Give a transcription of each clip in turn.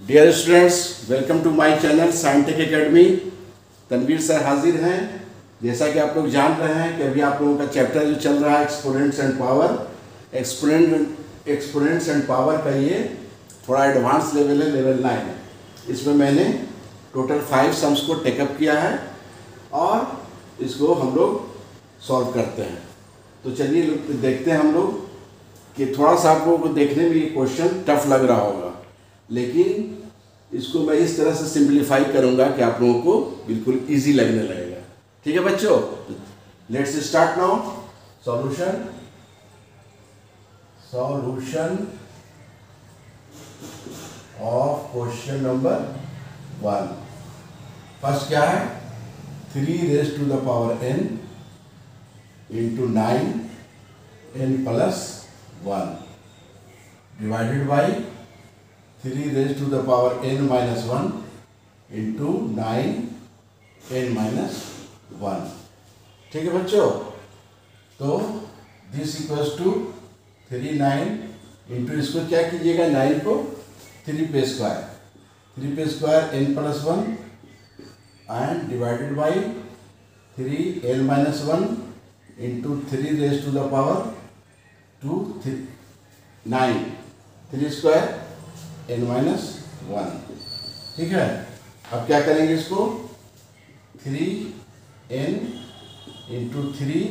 Dear students, welcome to my channel scientific academy. Tanveer sir हाजिर हैं। जैसा कि आप लोग जान रहे हैं कि अभी आप लोगों का चैप्टर जो चल रहा है exponents and power, exponents and power का ये थोड़ा एडवांस लेवल है, लेवल 9। इसमें मैंने टोटल 5 सम्स को टेकअप किया है और इसको हम लोग सॉल्व करते हैं। तो चलिए देखते हैं हम लोग कि थोड़ा सा आप लोगों को देखने में ये क्वेश्चन टफ लग रहा होगा, लेकिन इसको मैं इस तरह से सिंप्लीफाई करूंगा कि आप लोगों को बिल्कुल इजी लगने लगेगा। ठीक है बच्चों, let's start now. Solution of question number 1। First क्या है? 3 raise to the power n into 9n plus 1 divided by 3 raise to the power n minus 1 into 9n minus 1। ठीक है बच्चों, तो दिस इक्वल्स टू 3 9 इंटू इसको क्या कीजिएगा, 9 को 3 पे square n plus 1 and divided by 3n minus 1 into 3 raise to the power 2 9 3 square n minus 1। ठीक है, अब क्या करेंगे इसको 3n into 3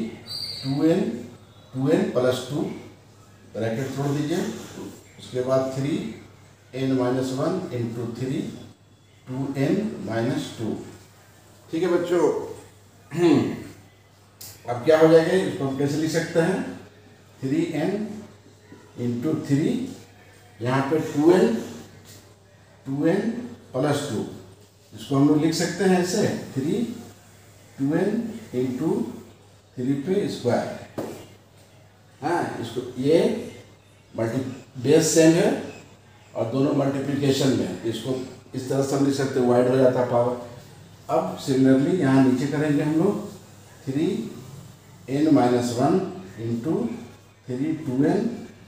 2n plus 2 bracket छोड़ दीजिए। उसके बाद 3n minus 1 into 3 2n minus 2। ठीक है बच्चों, अब क्या हो जाएगा, इसको हम कैसे लिख सकते हैं? 3n इंटू 3, यहाँ पे 2n प्लस 2, इसको हम लोग लिख सकते हैं ऐसे 2n इंटू 3 पे स्क्वायर। हाँ, इसको ये बेस सेम है और दोनों मल्टीप्लिकेशन में है, इसको इस तरह से हम लिख सकते हैं, वाइड हो जाता है पावर। अब सिमिलरली यहाँ नीचे करेंगे हम लोग 3n minus 1 into 2n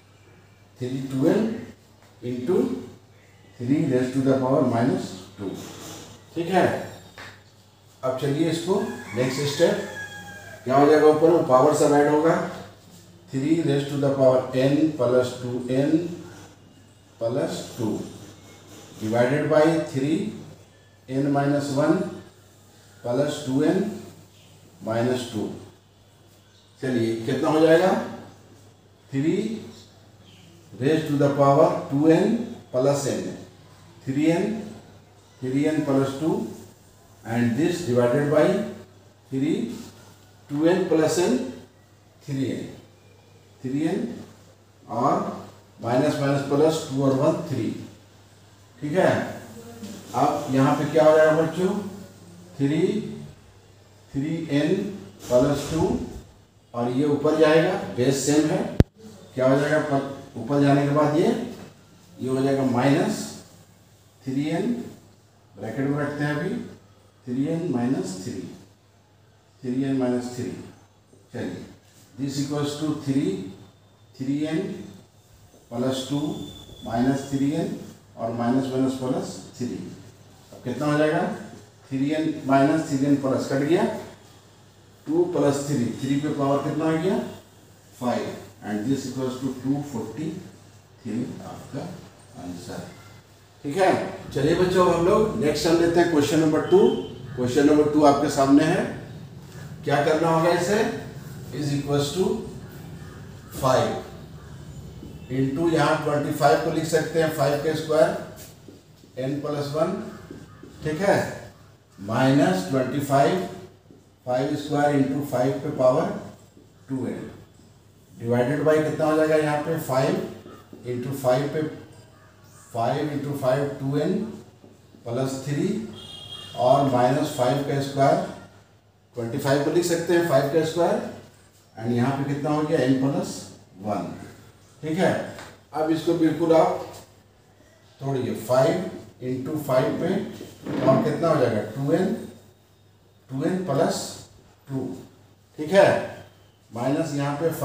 into 3 raise to the power minus 2। ठीक है, अब चलिए इसको नेक्स्ट स्टेप क्या हो जाएगा, ऊपर में पावर सब ऐड होगा। 3 raise to the power n plus 2n plus 2 divided by 3n minus 1 plus 2n minus 2। चलिए कितना हो जाएगा, 3 raise to the power 2n plus n 3n plus 2 and this divided by 2n plus n 3n और minus minus plus 2 और 1 3। ठीक है, अब यहाँ पे क्या हो जाएगा बच्चों, 3n प्लस 2 और ये ऊपर जाएगा, बेस सेम है, क्या हो जाएगा ऊपर जाने के बाद ये हो जाएगा माइनस 3n, ब्रैकेट में रखते हैं अभी 3n माइनस 3। चलिए this equals to 3n plus 2 minus 3n और माइनस माइनस प्लस 3। अब कितना हो जाएगा, 3n minus 3n plus cut गया, 2 प्लस 3 पे पावर कितना आ गया 5 एंड दिस इक्वल्स टू 243 आपका आंसर। ठीक है, चलिए बच्चों हम लोग नेक्स्ट सम लेते हैं, क्वेश्चन नंबर 2। क्वेश्चन नंबर 2 आपके सामने है। क्या करना होगा, इसे इज इक्वल्स टू 5 इंटू यहाँ 25 को लिख सकते हैं 5 का स्क्वायर n प्लस 1। ठीक है, माइनस 25 5 स्क्वायर इंटू 5 पे पावर 2n डिवाइडेड बाई कितना हो जाएगा, यहाँ पे 5 इंटू 5 पे 5 इंटू 5 2n प्लस 3 और माइनस 5 का स्क्वायर 25 को लिख सकते हैं 5 का स्क्वायर एंड यहाँ पे कितना हो गया n प्लस 1। ठीक है, अब इसको बिल्कुल आप तोड़िए 5 इंटू 5 पे और कितना हो जाएगा 2n प्लस 2। ठीक है, माइनस यहाँ पे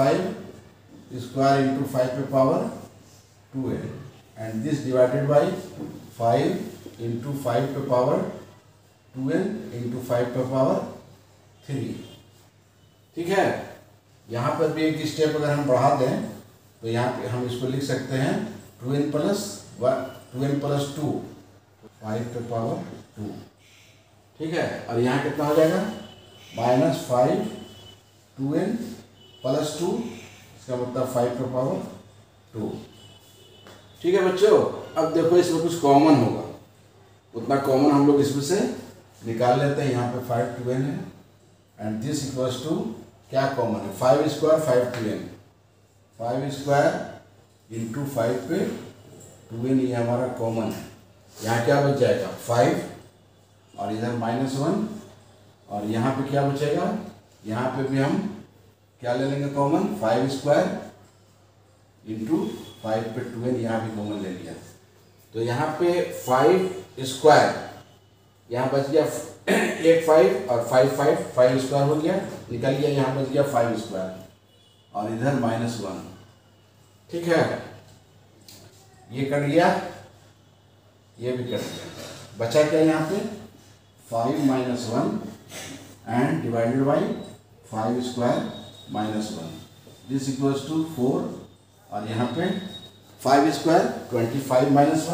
5 स्क्वायर इंटू 5 पे power 2n and this divided by 5 into 5 पे पावर 2n इंटू 5 पे पावर 3। ठीक है, यहाँ पर भी एक स्टेप अगर हम बढ़ा दें तो यहाँ पे हम इसको लिख सकते हैं 2n प्लस 2 5 पे पावर 2। ठीक है, और यहाँ कितना हो जाएगा -5 2n प्लस 2, इसका मतलब 5 पे पावर 2। ठीक है बच्चों, अब देखो इसमें कुछ कॉमन होगा, उतना कॉमन हम लोग इसमें से निकाल लेते हैं। यहाँ पे 5 2n है एंड दिस इक्वल्स टू क्या कॉमन है 5 स्क्वायर 5 2n 5 स्क्वायर इंटू 5 पे 2n ये हमारा कॉमन है। यहाँ क्या बच जाएगा 5 और इधर -1 और यहाँ पे क्या बचेगा, यहाँ पे भी हम क्या ले लेंगे कॉमन 5 स्क्वायर इंटू 5 पे 2n, यहाँ भी कॉमन ले लिया तो यहाँ पे 5 स्क्वायर यहाँ बच गया 1 5 और 5 स्क्वायर हो गया निकल गया, यहाँ बच गया 5 स्क्वायर और इधर -1। ठीक है, ये कट गया, ये भी कट गया, बचा क्या यहाँ पे 5 -1 and divided by 5 square -1 this equals to 4 और यहाँ पे 5 स्क्वायर 25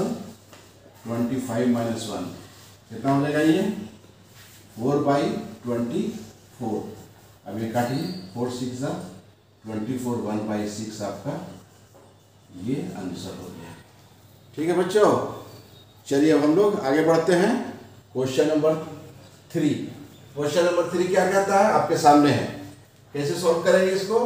-1 कितना हो जाएगा ये 4/24। अब ये काटिए 4 6 24 1/6 आपका ये आंसर हो गया। ठीक है बच्चों, चलिए अब हम लोग आगे बढ़ते हैं। Question number 3। क्वेश्चन नंबर 3 क्या कहता है आपके सामने है, कैसे सॉल्व करेंगे इसको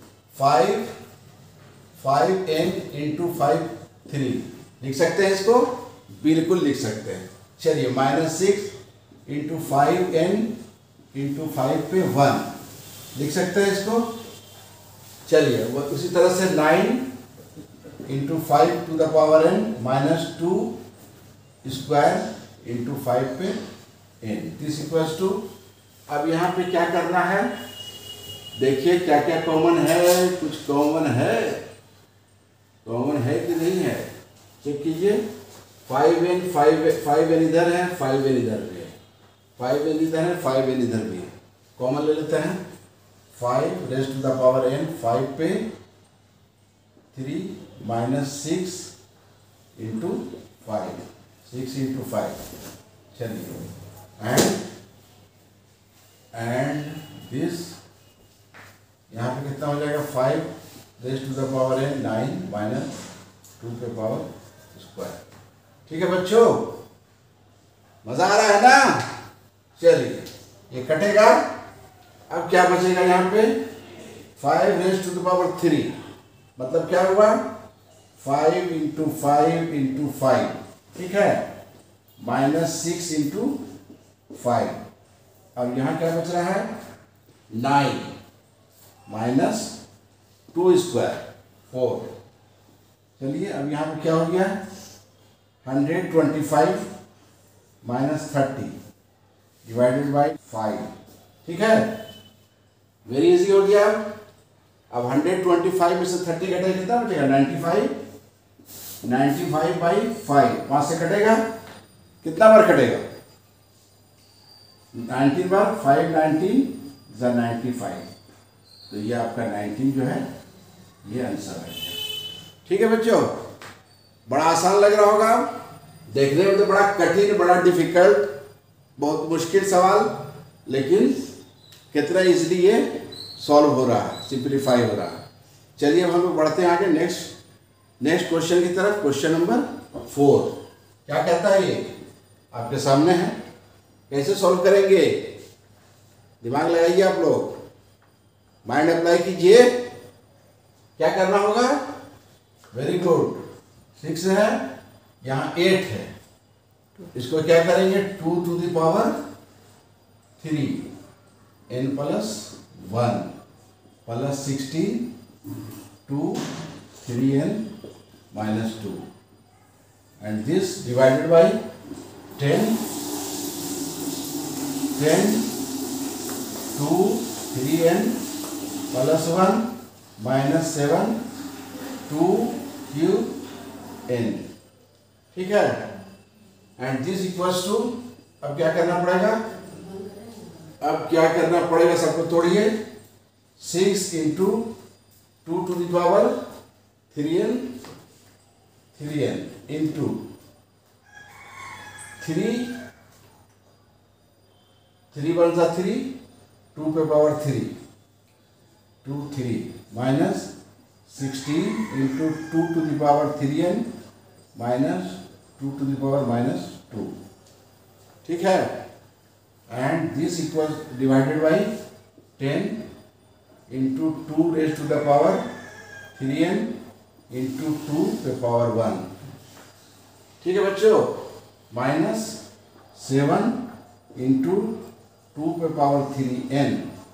5n इंटू 5 3 लिख सकते हैं इसको, बिल्कुल लिख सकते हैं। चलिए -6 इंटू 5n इंटू 5 पे 1 लिख सकते हैं इसको। चलिए वो उसी तरह से 9 into 5 to the power n -2 square into 5 पे n दिस इक्वल्स टू। अब यहाँ पे क्या करना है, देखिए क्या क्या कॉमन है, कुछ कॉमन है कि नहीं है, चेक कीजिए 5n इधर है 5n इधर भी है, 5n इधर है 5n इधर भी है, कॉमन ले लेते हैं 5 raise to the power n 5 पे 3 -6 इंटू 5 6 इंटू 5। चलिए एंड दिस यहाँ पे कितना हो जाएगा 5 raise to the power n 9 -2 पे पावर स्क्वायर। ठीक है बच्चों, मजा आ रहा है ना। चलिए ये कटेगा, अब क्या बचेगा यहाँ पे 5 रेज़ टू द पावर 3 मतलब क्या हुआ 5 इंटू 5 इंटू 5। ठीक है, -6 इंटू 5। अब यहाँ क्या बच रहा है 9 -2 स्क्वायर 4। चलिए अब यहाँ पे क्या हो गया 125 -30 डिवाइडेड बाई 5। ठीक है, वेरी इजी हो गया। अब 125 में से 30 घटेगा कितना बचेगा 95/5 वहां से कटेगा, कितना बार कटेगा 19 बार 5 19 95, तो ये आपका 19 जो है ये आंसर है। ठीक है बच्चों, बड़ा आसान लग रहा होगा, देखने में तो बड़ा कठिन बड़ा डिफिकल्ट बहुत मुश्किल सवाल, लेकिन कितना इजीली ये सॉल्व हो रहा है, सिंप्लीफाई हो रहा है। चलिए अब हम लोग बढ़ते हैं आगे नेक्स्ट क्वेश्चन की तरफ। क्वेश्चन नंबर 4 क्या कहता है, ये आपके सामने है, कैसे सॉल्व करेंगे दिमाग लगाइए आप लोग, माइंड अप्लाई कीजिए। क्या करना होगा, वेरी गुड, 6 है यहाँ 8 है, इसको क्या करेंगे 2 to the power 3 n plus 1 plus 16 2 3n minus 2 and this divided by 10 2 3n plus 1 minus 7 2 cube n। ठीक है, एंड दिस इक्वल्स टू, अब क्या करना पड़ेगा, सबको तोड़िए, 6 into 2 to the power 3n into 3 1 जा 3, 2 पे power 3 2 3 minus 16 into 2 to the power 3n minus 2 to the power minus 2, ठीक है। And this equal divided by 10 into 2 raise to the power 3n into 2 पे पावर 1, ठीक है बच्चों, minus 7 into 2 पे power 3n,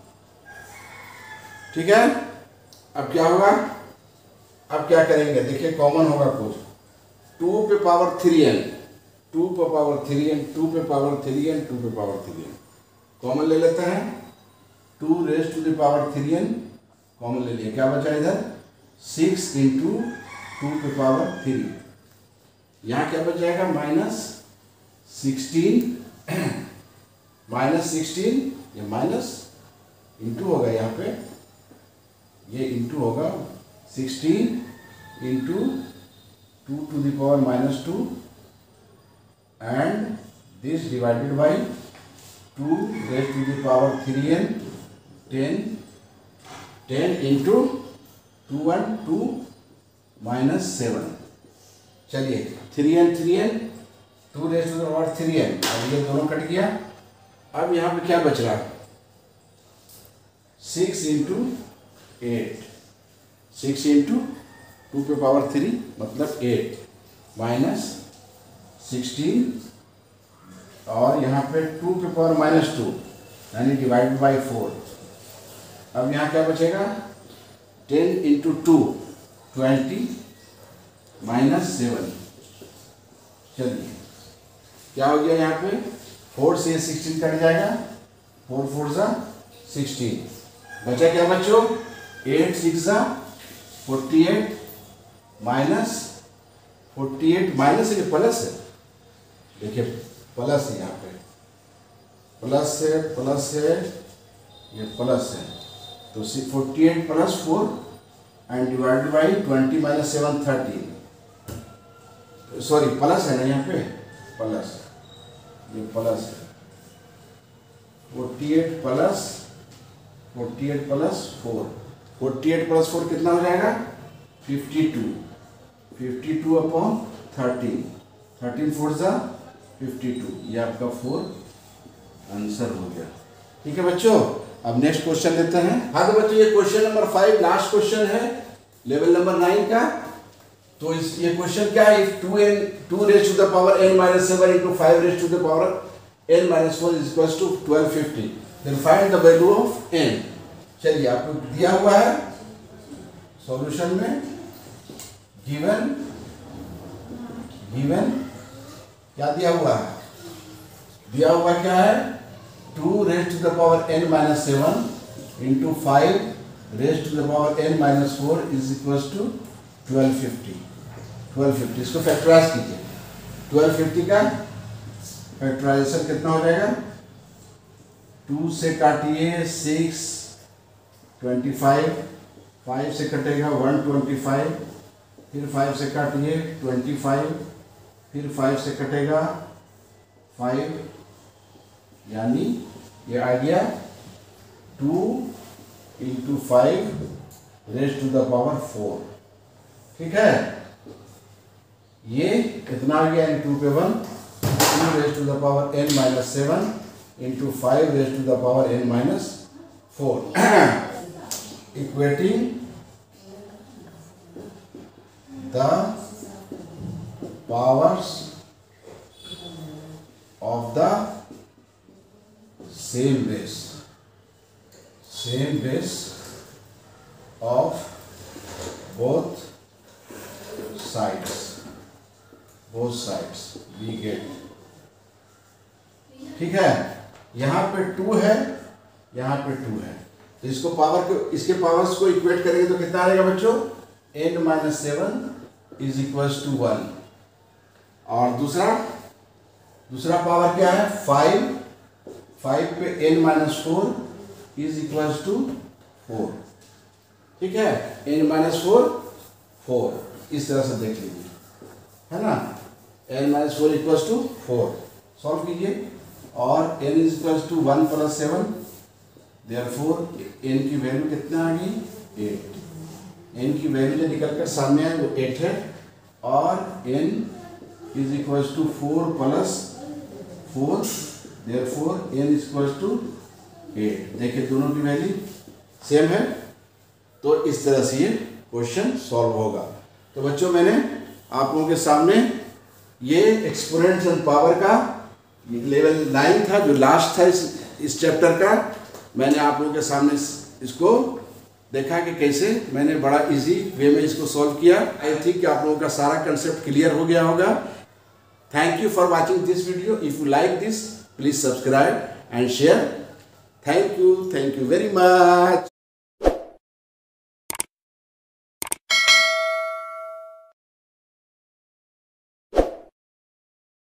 ठीक है। अब क्या होगा, अब क्या करेंगे, देखिए कॉमन होगा कुछ, 2 पे पावर 3n 2 पे पावर 3n 2 पे पावर 3n 2 पे पावर 3n कॉमन ले लेते हैं, 2 raise to the power 3n common ले लिया, क्या बचा इधर 6 इंटू 2 पे पावर 3, यहाँ क्या बच जाएगा माइनस 16 ये माइनस इंटू होगा, यहाँ पे ये इंटू होगा, 16 into 2 to the power minus 2 and this divided by 2 raised to the power 3n 10 into 2 1 2 minus 7, चलिए 3n 2 raised to the power 3n, अब ये दोनों कट गया। अब यहाँ पे क्या बच रहा, 6 इंटू 8 6 इंटू 2 पे पावर 3 मतलब 8 माइनस 16 और यहाँ पे 2 पे पावर माइनस 2 यानी डिवाइडेड बाई 4। अब यहाँ क्या बचेगा 10 इंटू 2 20 माइनस 7, चलिए क्या हो गया, यहाँ पे 4 से 16 कट जाएगा, 4 4 जा 16, बचा क्या बच्चों 8 6 जा 48 माइनस 48 माइनस है कि प्लस है, देखिए प्लस है, यहाँ पे प्लस है ये प्लस है, तो 48 plus 4 and divided by 20 minus 7 13, sorry plus है ना, यहाँ पे प्लस ये प्लस है, 48 प्लस 4 कितना हो जाएगा 52 अपॉन 13 4 जा 52, ये आपका 4 आंसर हो गया, ठीक है बच्चों। अब नेक्स्ट क्वेश्चन लेते हैं। हाँ तो बच्चों ये क्वेश्चन नंबर 5 लास्ट क्वेश्चन है लेवल नंबर 9 का। तो ये क्वेश्चन क्या है, 2 raise to the power n minus 7 into 5 raise to the power n minus 4 is equals to 1250, then find the value of n। चलिए आपको दिया हुआ है सॉल्यूशन में, गिवन क्या दिया हुआ है, क्या है 2 raise to the power n minus 7 into 5 raise to the power n minus 4 is equals to 1250। इसको फैक्टराइज कीजिए, 1250 का फैक्टराइजेशन कितना हो जाएगा, 2 से काटिए 6 25, 5 से कटेगा 125, फिर 5 से काटिए 25, फिर 5 से कटेगा 5, यानी ये आ गया 2 into 5 raise to the power 4, ठीक है। ये कितना आ गया, 2 पे 1 2 raise to the power n minus 7 into 5 raise to the power n minus 4 equating the powers of the same base of both sides we get, ठीक है। यहाँ पे 2 है, यहाँ पे 2 है, तो इसको पावर को, इसके पावर्स को इक्वेट करेंगे तो कितना आएगा बच्चों, n minus 7 is equals to 1, और दूसरा दूसरा पावर क्या है 5, 5 पे n-4 इज इक्वल टू 4, ठीक है, n-4 4, इस तरह से देख लीजिए, है ना, n-4 इक्वल टू 4, सॉल्व कीजिए, और n is equal to 1 + 7, therefore n की वैल्यू कितना आ गई 8, n की वैल्यू जो निकल कर सामने आए वो 8 है, और n is equal to 4 + 4, therefore n is equal to 8। देखिए दोनों की वैल्यू सेम है, तो इस तरह से ये क्वेश्चन सॉल्व होगा। तो बच्चों मैंने आप लोगों के सामने ये एक्सपोनेंशियल पावर का लेवल 9 था, जो लास्ट था इस चैप्टर का, मैंने आप लोगों के सामने इसको देखा कि कैसे मैंने बड़ा इजी वे में इसको सॉल्व किया। आई थिंक कि आप लोगों का सारा कंसेप्ट क्लियर हो गया होगा। Thank you for watching this video. If you like this, please subscribe and share. Thank you very much.